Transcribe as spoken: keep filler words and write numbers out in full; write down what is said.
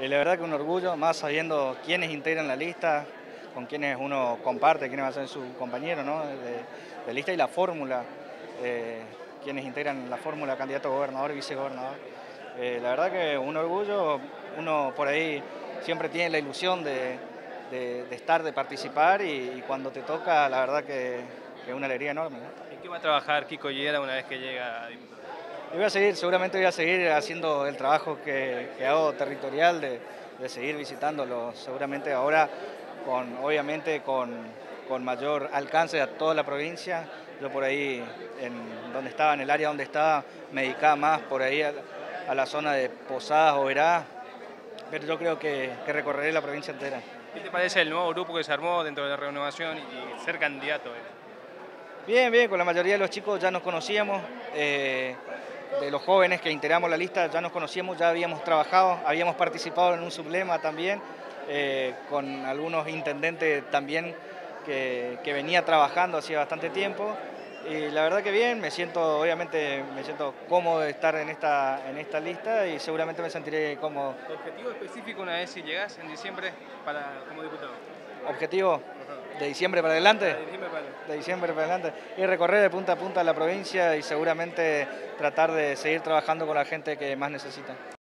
Eh, la verdad que un orgullo, más sabiendo quiénes integran la lista, con quienes uno comparte, quiénes van a ser sus compañeros, ¿no? de, de lista y la fórmula, eh, quienes integran la fórmula candidato a gobernador y vicegobernador. Eh, la verdad que un orgullo, uno por ahí siempre tiene la ilusión de, de, de estar, de participar y, y cuando te toca, la verdad que, que es una alegría enorme, ¿no? ¿En qué va a trabajar Kiko Llera una vez que llega a diputado? Y voy a seguir, seguramente voy a seguir haciendo el trabajo que, que hago territorial, de, de seguir visitándolo, seguramente ahora con, obviamente con, con mayor alcance a toda la provincia. Yo por ahí, en donde estaba, en el área donde estaba, me dedicaba más por ahí a, a la zona de Posadas, Oberá, pero yo creo que, que recorreré la provincia entera. ¿Qué te parece el nuevo grupo que se armó dentro de la Renovación y ser candidato? Bien, bien, con la mayoría de los chicos ya nos conocíamos. Eh, de los jóvenes que integramos la lista ya nos conocíamos, ya habíamos trabajado, habíamos participado en un sublema también, eh, con algunos intendentes también que, que venía trabajando hacía bastante tiempo. Y la verdad que bien, me siento, obviamente, me siento cómodo de estar en esta, en esta lista y seguramente me sentiré cómodo. ¿Tu objetivo específico una vez si llegás en diciembre para, como diputado? ¿Objetivo? ¿De diciembre para adelante? De diciembre para adelante. De diciembre para adelante. Y recorrer de punta a punta la provincia y seguramente tratar de seguir trabajando con la gente que más necesita.